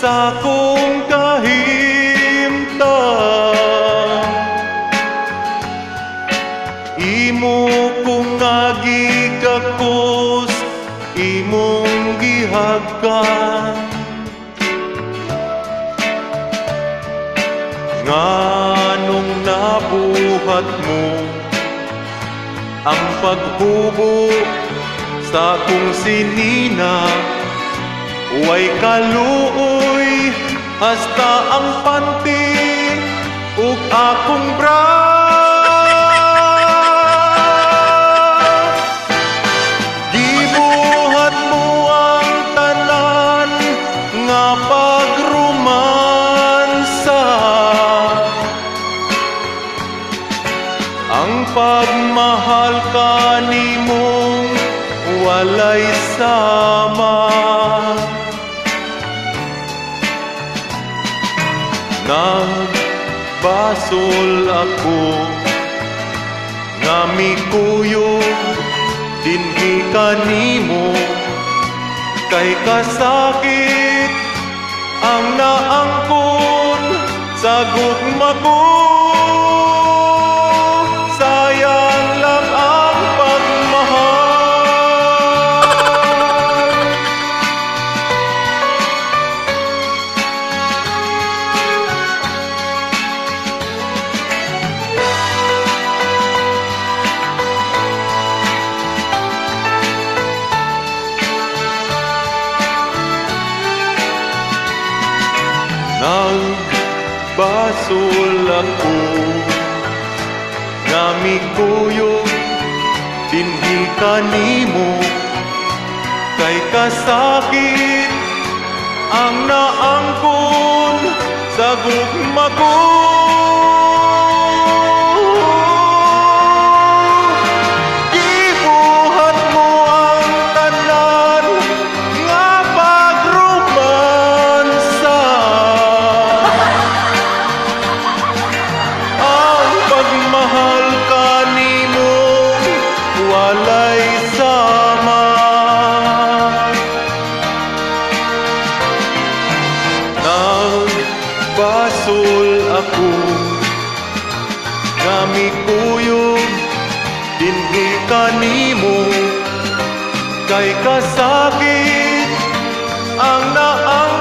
sa akong kahimtang. Imo kung nga gikakos, imong gihagkan. Nganong nabuhat mo ang pagbubo sa akong sinina. Way kaluoy hasta ang panty ug akong bra. Gibuhat mo ang tanan nga pagromansa, ang pagmahal kanimong walay sama. Nagbasol ako nga mikuyog dinhi kanimo, kay kasakit ang naangkon sa gugma ko. Sayang lang ang pagmahal. Nagbasol ako nga mikuyog dinhi kanimo, kay kasakit ang naangkon sa gugma ko. Gibuhat mo ang tanan nga pagromansa, ang pagmahal kanimo walay sama. Nagbasol ako nga mikuyog dinhi kanimo, kay kasakit ang naang